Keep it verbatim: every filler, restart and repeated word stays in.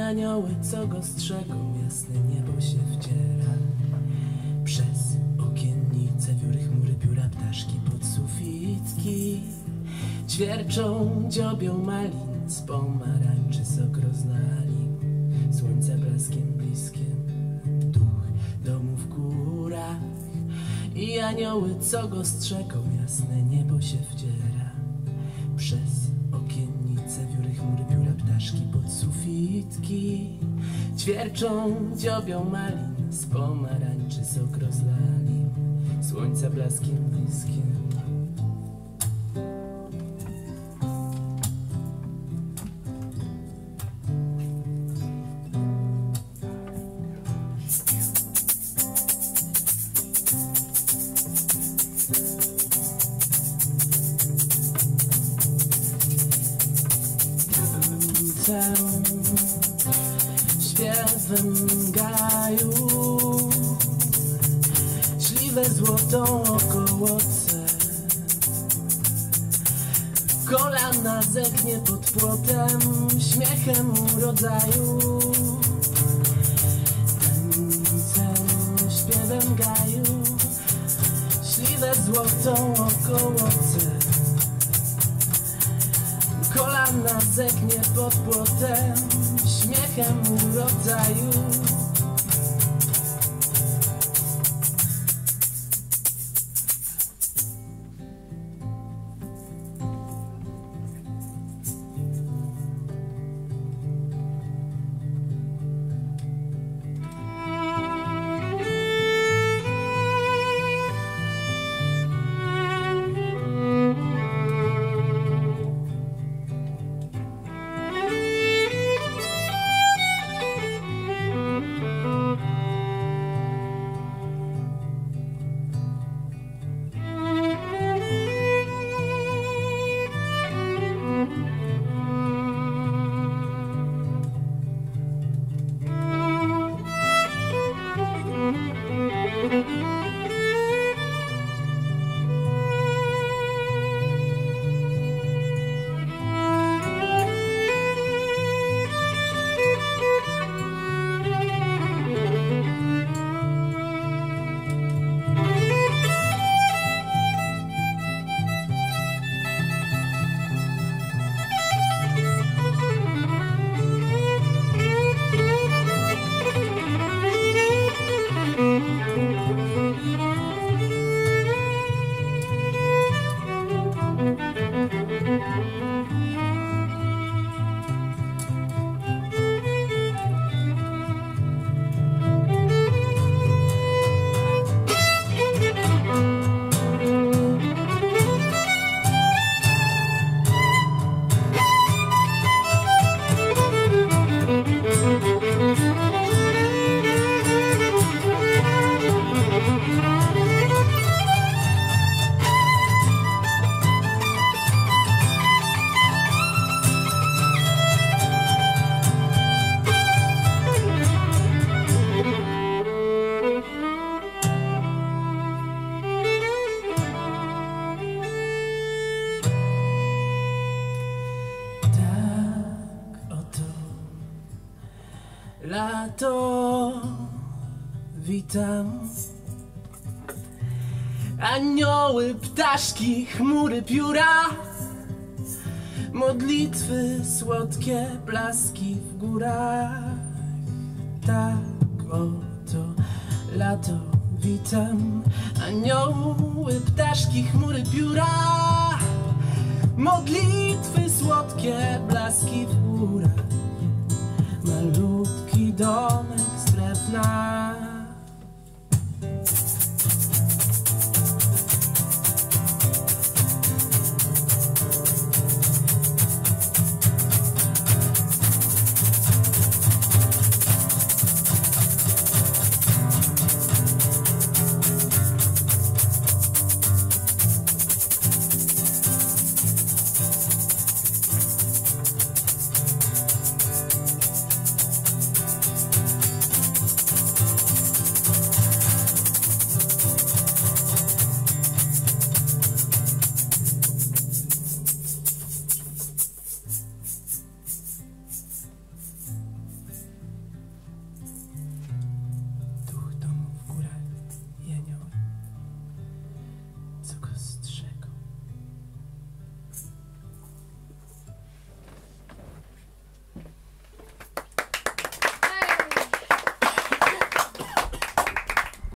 anioły, co go strzegą, jasne niebo się wdziera. Przez okiennice wióry, chmury, pióra, ptaszki, podsufitki ćwierczą, dziobią malin, z pomarańczy sok roznali. Słońca blaskiem bliskiem, duch domu w górach i anioły, co go strzegą, jasne niebo się wdziera. Przez okiennice wióry, chmury, pióra, ptaszki, podsufitki ćwierczą, dziobią malin, z pomarańczy sok rozlali. Słońca blaskiem bliskiem. W świetlym gaju śliwe złotą okołoce, kolana zegnie pod płotem, śmiechem urodzaju. Tańcem, śpiewem gaju śliwe złotą okołoce, kolana zegnie pod płotem, śmiechem urodzaju. Lato, witam. Anioły, ptaszki, chmury, pióra, modlitwy, słodkie blaski w górach. Tak oto lato, witam. Anioły, ptaszki, chmury, pióra, modlitwy, słodkie blaski w górach. Malutki domek z drewna,